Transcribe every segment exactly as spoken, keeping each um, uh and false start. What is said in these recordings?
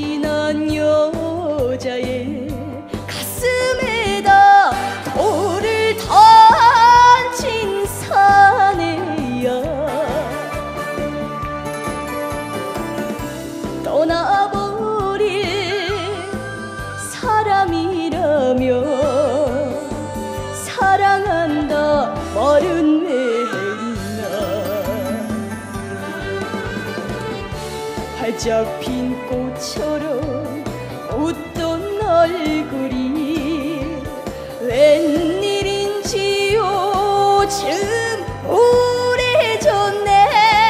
순진한 여자의 가슴에다 돌을 던진 사내야. 떠나버릴 사람이라며 사랑한다 말은 왜 했나. 활짝 핀 꽃처럼 웃던 얼굴이 웬일인지 요즘 우울해졌네.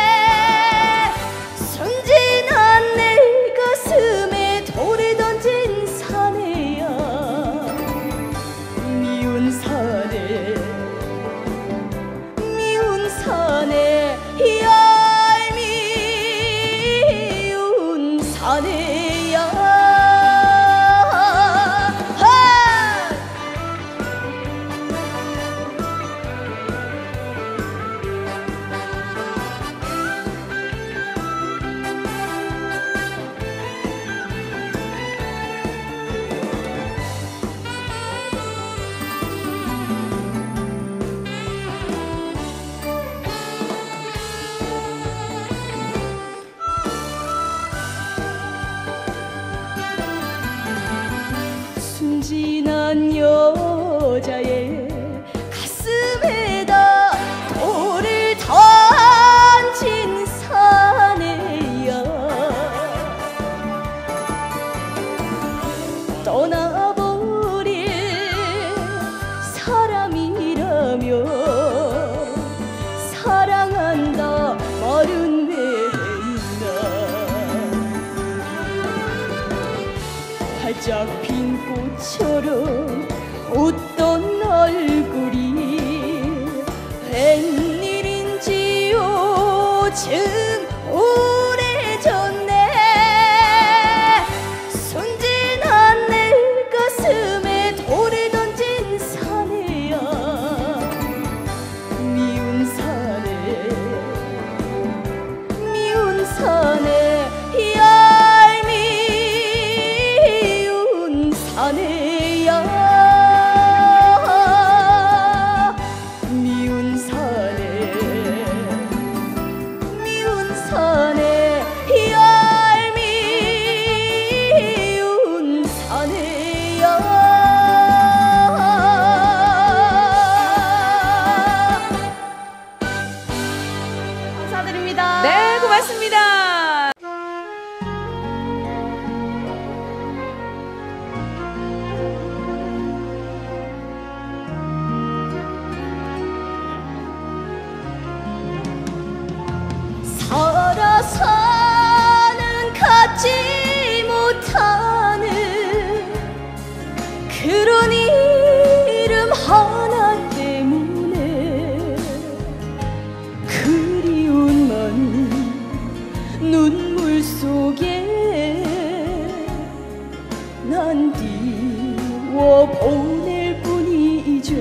순진한 내 가슴에 돌을 던진 사내야. 미운 사내 미운 사내 얄미운 사내야. 순진한 여자의 가슴에다 돌을 던진 사내야. 떠나버릴 사람이라며 사랑한다 말은 왜 했나. 활짝 핀 꽃처럼 웃던 얼굴이 웬일인지 요즘 우울해졌네. 순진한 내 가슴에 돌을 던진 사내야. 미운 사내 미운 사내 얄미운 사내야. 미운 사내 미운 사내 얄미운 사내야. 감사드립니다. 네, 고맙습니다. 살아서는 갖지 못하는 그런 이름 하나 때문에 그리움만 눈물 속에 난 띄워 보낼 뿐이죠.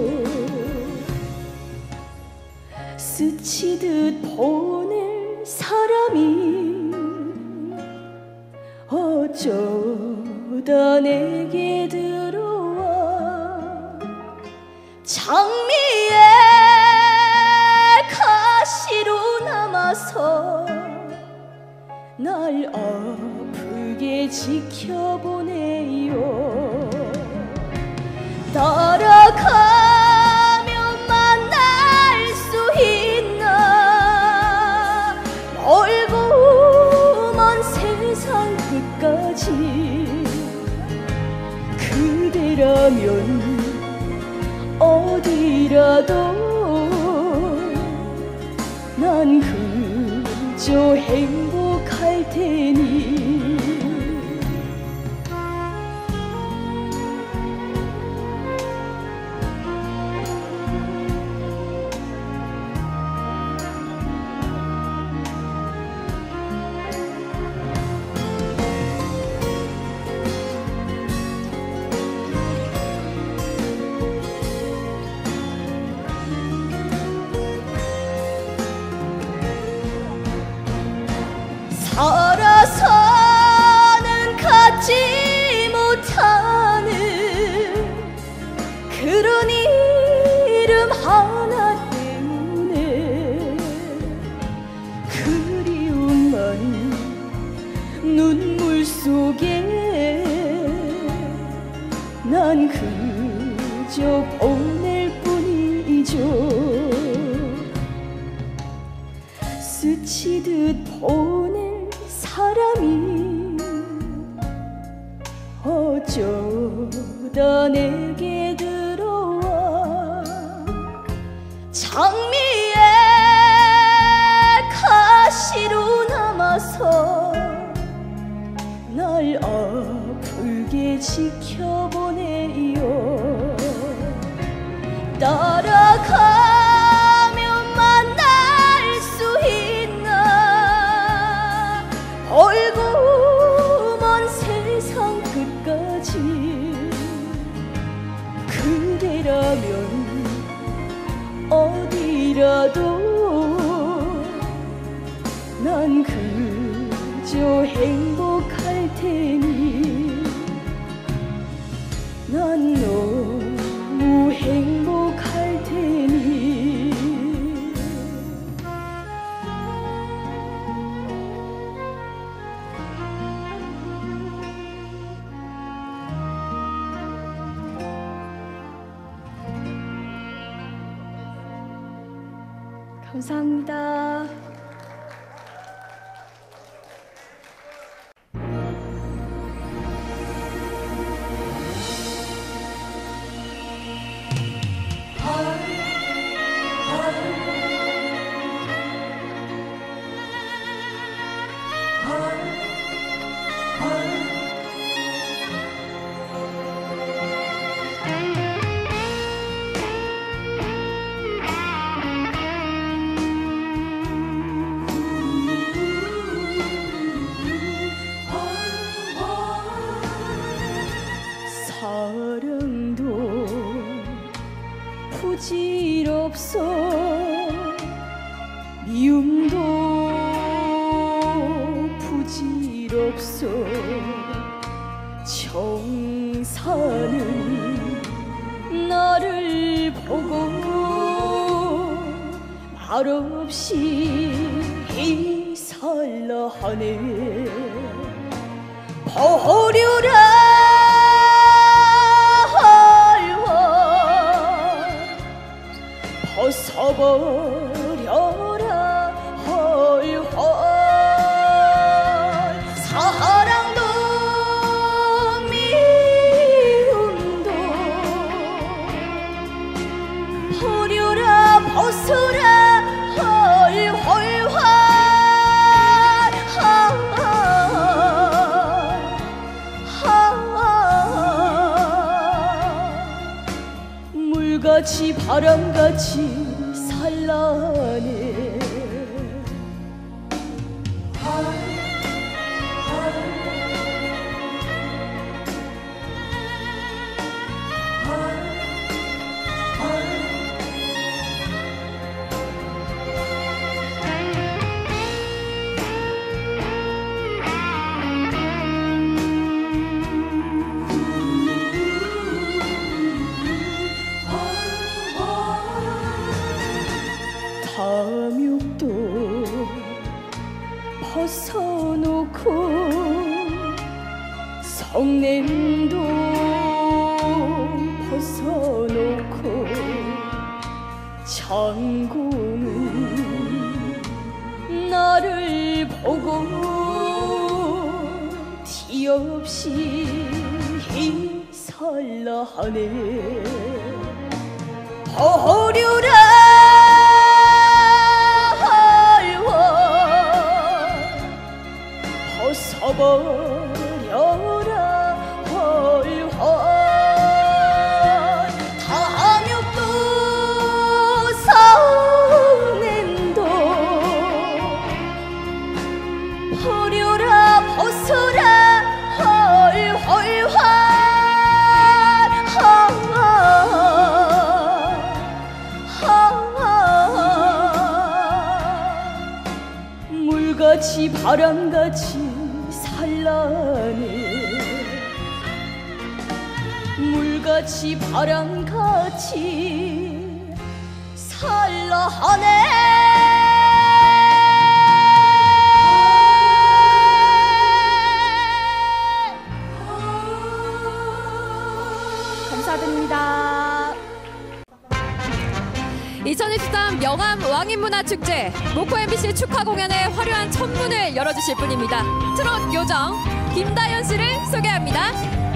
스치듯 보낼 사람이 어쩌다 내게 들어와 장미의 가시로 남아서 날 아프게 지켜보네요. 따라가면 만날 수 있나. 멀고 먼 세상 끝까지 그대라면 어디라도 난 그저 행복할 테니. 살아서 난 그저 보낼 뿐이죠. 스치듯 보낼 사람이 어쩌다 내게 들어와 장미의 가시로 남아서 날 아프게 지켜보네요. 따라가면 만날 수 있나 멀고 먼 세상 끝까지 그대라면 어디라도 난 그저 행복할 테니 난 너무 행복할 테니 감사합니다. 사랑도 부질없어 미움도 부질없어 정사는 나를 보고 말없이 살라 하네. 버려라 벗어버려라 헐헐. 사랑도 미움도 버려라 벗어라 헐헐헐. 물같이 바람같이 살라네. 탐욕도 벗어놓고 성냄도 벗어놓고 장공은 나를 보고 티 없이 살라 하네. 버려라 벗어버려라 헐헐. 탐욕도 성냄도 버려라 벗어라 헐헐헐. 물같이 바람같이 살라네. 물같이 바람같이 살라 하네. 축하드립니다. 이천이십삼 영암 왕인문화축제 목포 엠비씨 축하 공연의 화려한 첫 문을 열어주실 분입니다. 트롯 요정 김다연 씨를 소개합니다.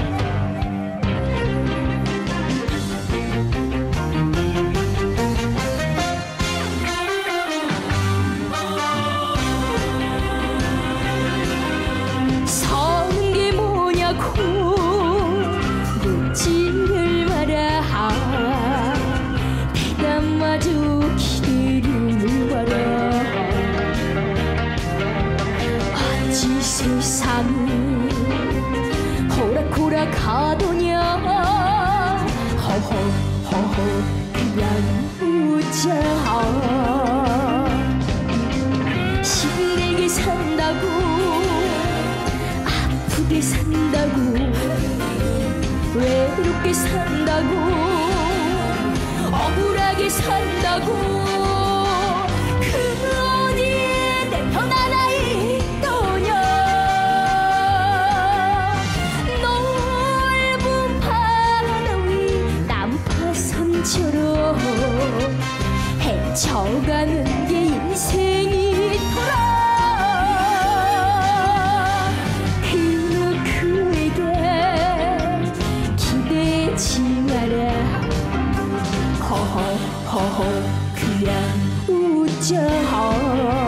사는 게 뭐냐고 묻지를 마라. 대담마저 기대를 봐라. 어찌 세상은 호락호락하더냐. 허허 허허 그냥 웃자. 힘들게 산다고 아프게 산다고 외롭게 산다고 억울하게 산다고 그 어디에 내 편 하나 있더냐. 넓은 바다 위 난파선처럼 헤쳐가는 게 인생이더라. 허허 허허 그냥 웃자.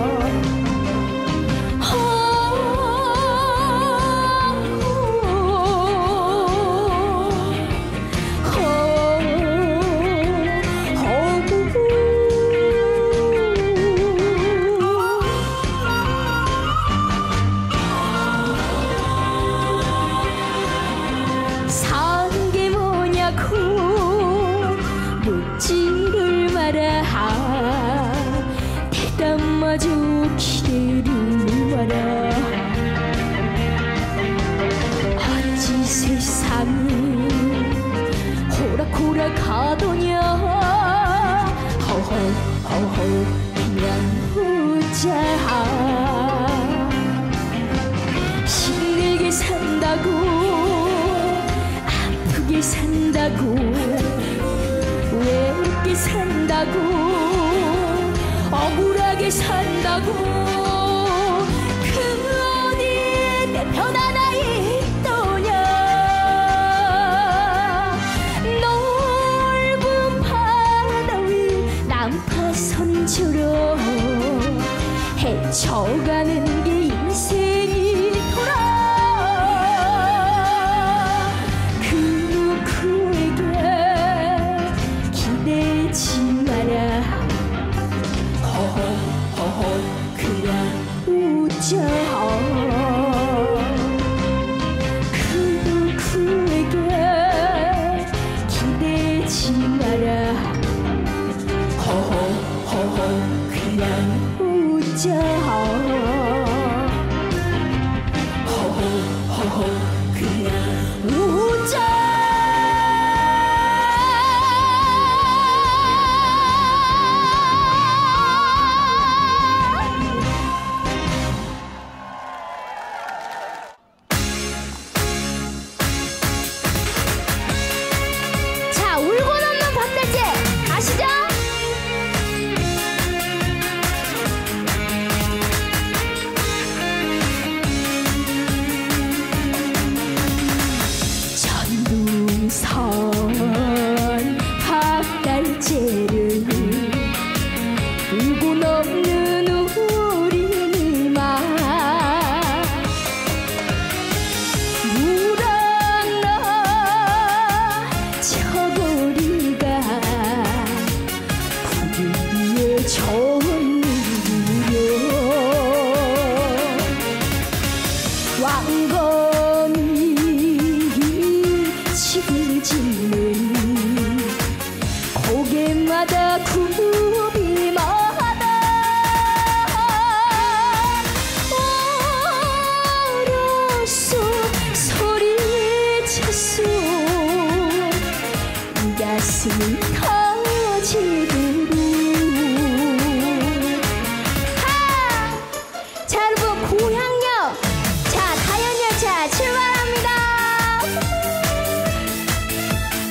사는 게 뭐냐고 묻지를 마라. 대담마저 기대를 마라. 어찌 세상은 호락호락하더냐. 허허 허허 그냥 웃자. 힘들게 산다고 아프게 산다고 외롭게 산다고 억울하게 산다고 그 어디에 내 편 하나 있더냐. 넓은 바다 위 난파선처럼 헤쳐가는 게 인생이더라. 허허 허허 그냥 웃자. 그 누구에게 기대지 마라. 허허 허허 그냥 웃자. 허허 허허 그냥 웃자. 아시죠? 전동선 박달재를 울고 넘는 우리 이마. 무랑나 저고리가 위에 좋은 일이요. 왕건이 집을 짓는 고개마다 굽이마다 어렸어 소리쳤어. 가슴이 터지도록. 자 여러분 고향역 자 다연열차 출발합니다.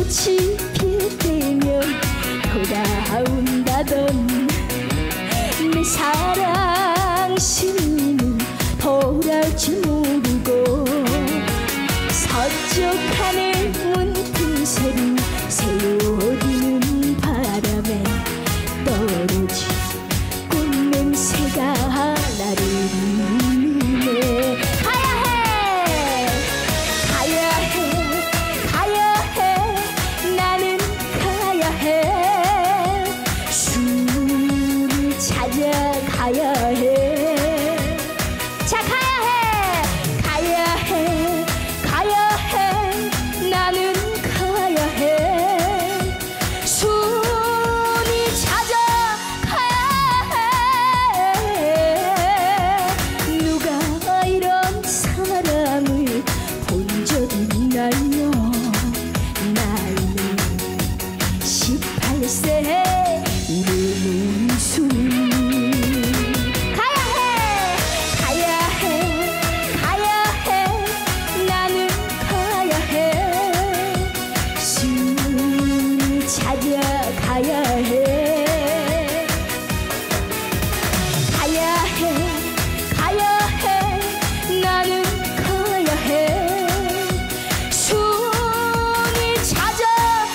꽃이 필 때면 돌아온다던 내 사랑 신이는 돌아올지 모르고 서쪽 하늘 문틈새로 새어오르는 바람에 떨어진 꽃냄새가 나를 울리네. 가야해 가야해 가야해 나는 가야해 숨을 찾아 가야해. 자 가야해 가야해 가야해 나는 가야해 숨이 찾아 가야해. 누가 이런 사람을 본 적이 있나요? 나이는 십팔 세 이름은 웃음. 가야해 가야해 가야해 나는 가야해 숨을 찾아 가야해. 가야해 가야해 나는 가야해 숨을 찾아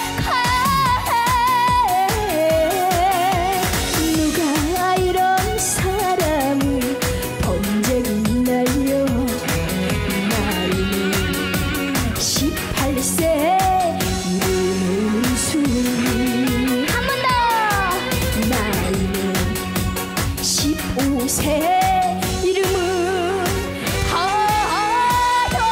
가야해. 누가 이런 사람을 본 적이 있나요? 나이는 십팔 세 이름은 웃음. 한 번 더. 나이는 십오 세 이름은 하여.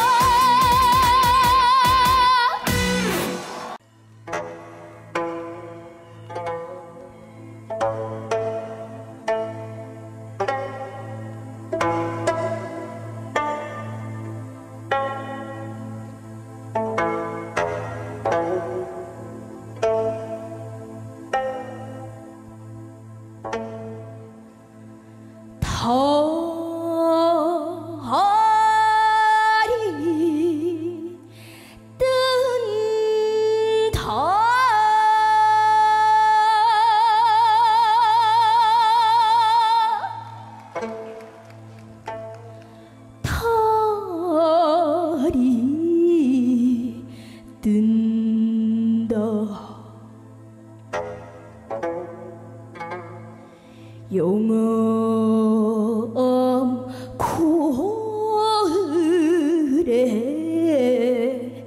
달이 뜬다. 달이 뜬다. 용엄 고을에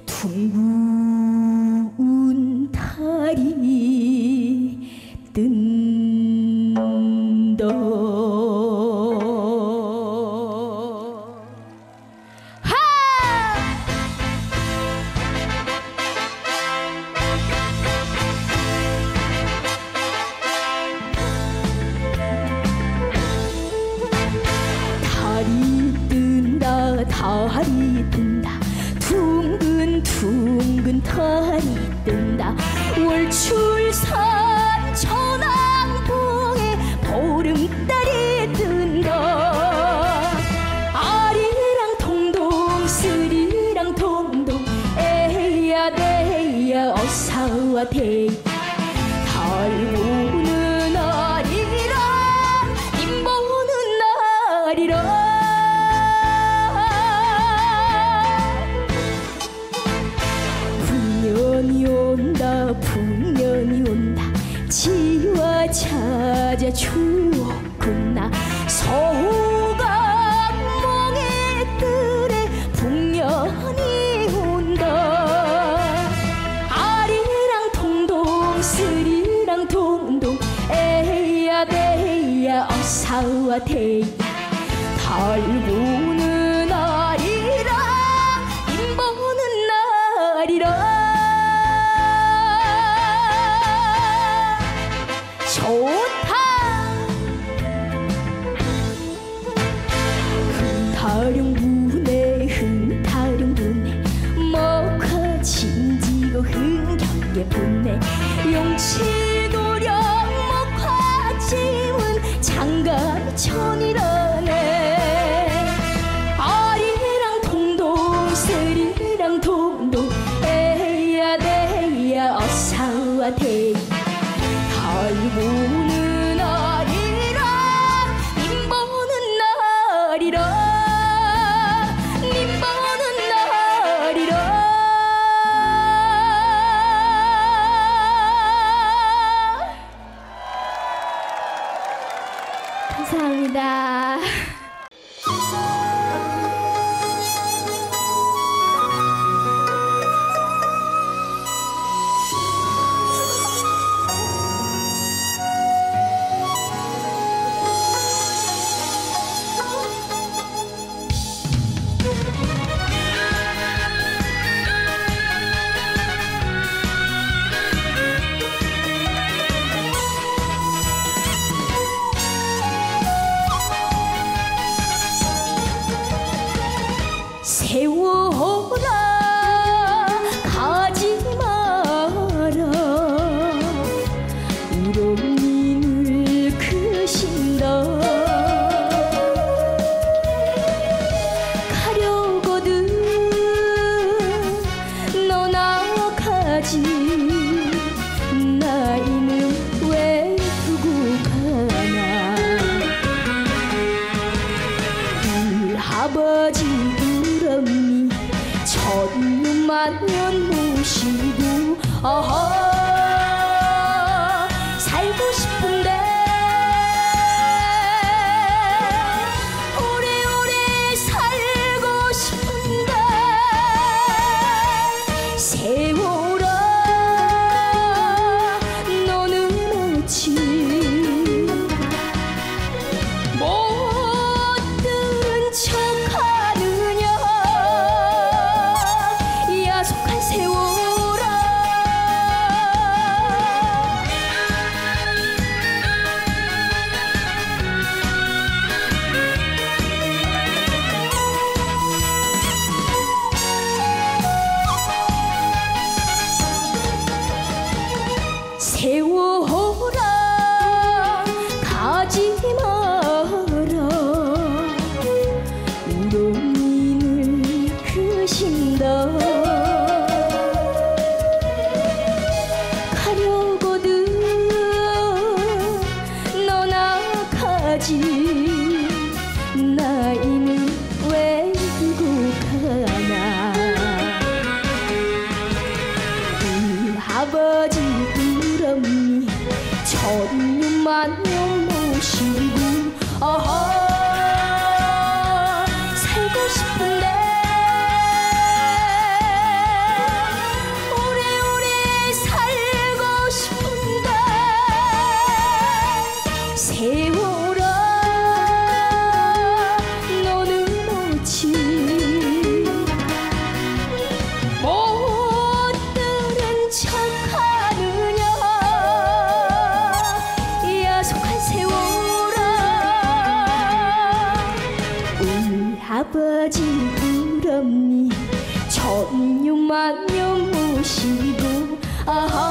둥근 달이 뜬다. 하! 달이 뜬다 달이 뜬다 둥근 둥근 달이 뜬다. 월출산 천왕봉에 보름달이 뜬다. 아리랑 동동 스리랑 동동 에야 대야 어사와 대야 달 보는 날이라 님 보는 날이라. 풍년이 온다 풍년이 온다 지와 찾아 추웠구나. 서강몽의 뜰에 풍년이 온다. 아리랑 동동 스리랑 동동 에야 대야 어사와 대야 달 보는 날이라 님 보는 날이라. 좋다. 흥타령분에 흥타령분에 먹화 진지고 흥경계 분에 용치도령 먹화 지문 장갑천이라네. 아리랑 동동 스리랑 동동 에야 대 너한테 달 보는 날이라 님 보는 날이라 님 보는 날이라. 감사합니다. 세워라 가지 마라 우렁이를 크신다 가려거든 너나 가지 나이는 왜 두고 가나 울 아버지 우렁이 천년만년 모시고 어허 살고 싶은데 오래오래 살고 싶은데 세월아 너는 어찌 못 들은 척하느냐 야속한 세월아. 세워라 가지 마라 우렁이를 크신다 가려거든 너나 가지 나이는 왜 두고 가나 울 아버지 우렁이 천년만년 모시고 어허 살고 싶은데 오래오래 살고 싶은데 세월아 너는 어찌 못 들은 척하느냐 야속한 세월아. 울 아버지 우렁이 천년만년 모시고 아하